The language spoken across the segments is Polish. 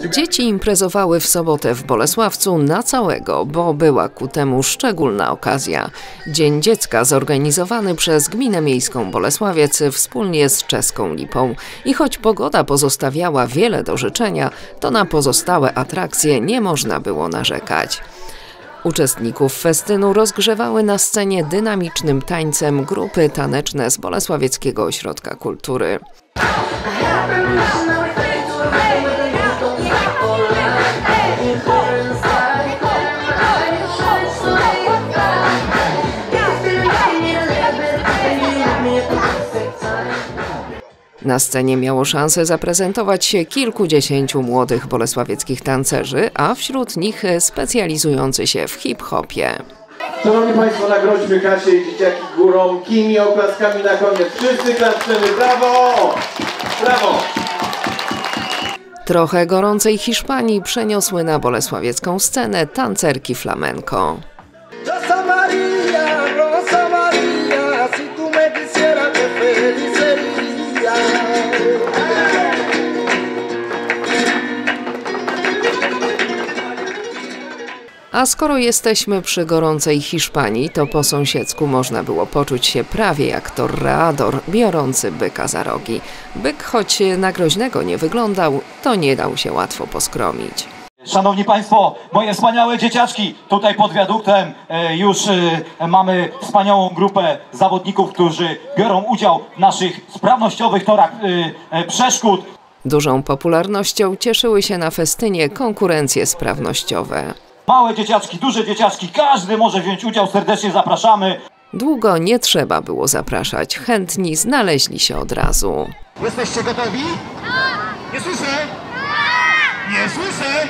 Dzieci imprezowały w sobotę w Bolesławcu na całego, bo była ku temu szczególna okazja. Dzień Dziecka zorganizowany przez Gminę Miejską Bolesławiec wspólnie z Czeską Lipą. I choć pogoda pozostawiała wiele do życzenia, to na pozostałe atrakcje nie można było narzekać. Uczestników festynu rozgrzewały na scenie dynamicznym tańcem grupy taneczne z Bolesławieckiego Ośrodka Kultury. Na scenie miało szansę zaprezentować się kilkudziesięciu młodych bolesławieckich tancerzy, a wśród nich specjalizujący się w hip-hopie. Szanowni Państwo, nagrodźmy Kasię i dzieciaki górą, kimi oklaskami na koniec. Wszyscy klaszczymy, brawo! Brawo! Trochę gorącej Hiszpanii przeniosły na bolesławiecką scenę tancerki flamenco. A skoro jesteśmy przy gorącej Hiszpanii, to po sąsiedzku można było poczuć się prawie jak torreador biorący byka za rogi. Byk, choć na groźnego nie wyglądał, to nie dał się łatwo poskromić. Szanowni Państwo, moje wspaniałe dzieciaczki, tutaj pod wiaduktem już mamy wspaniałą grupę zawodników, którzy biorą udział w naszych sprawnościowych torach przeszkód. Dużą popularnością cieszyły się na festynie konkurencje sprawnościowe. Małe dzieciaczki, duże dzieciaczki, każdy może wziąć udział, serdecznie zapraszamy. Długo nie trzeba było zapraszać, chętni znaleźli się od razu. Jesteście gotowi? Nie słyszę! Nie słyszę!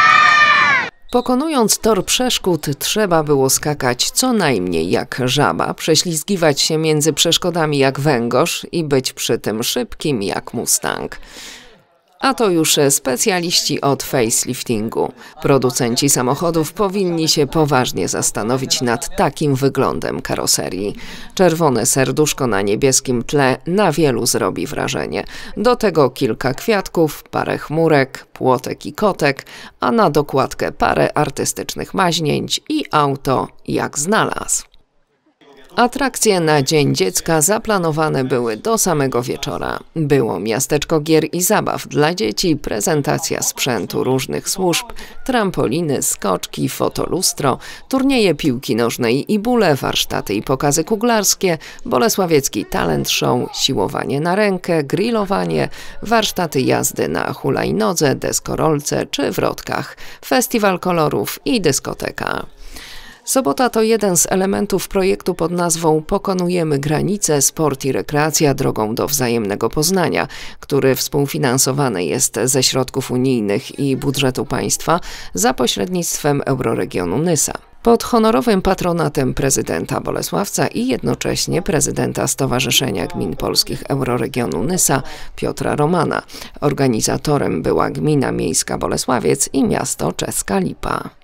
Pokonując tor przeszkód, trzeba było skakać co najmniej jak żaba, prześlizgiwać się między przeszkodami jak węgorz i być przy tym szybkim jak mustang. A to już specjaliści od faceliftingu. Producenci samochodów powinni się poważnie zastanowić nad takim wyglądem karoserii. Czerwone serduszko na niebieskim tle na wielu zrobi wrażenie. Do tego kilka kwiatków, parę chmurek, płotek i kotek, a na dokładkę parę artystycznych maźnięć i auto jak znalazł. Atrakcje na Dzień Dziecka zaplanowane były do samego wieczora. Było miasteczko gier i zabaw dla dzieci, prezentacja sprzętu różnych służb, trampoliny, skoczki, fotolustro, turnieje piłki nożnej i bóle, warsztaty i pokazy kuglarskie, bolesławiecki talent show, siłowanie na rękę, grillowanie, warsztaty jazdy na hulajnodze, deskorolce czy wrotkach, festiwal kolorów i dyskoteka. Sobota to jeden z elementów projektu pod nazwą Pokonujemy granice, sport i rekreacja drogą do wzajemnego poznania, który współfinansowany jest ze środków unijnych i budżetu państwa za pośrednictwem Euroregionu Nysa. Pod honorowym patronatem prezydenta Bolesławca i jednocześnie prezydenta Stowarzyszenia Gmin Polskich Euroregionu Nysa Piotra Romana. Organizatorem była Gmina Miejska Bolesławiec i miasto Czeska Lipa.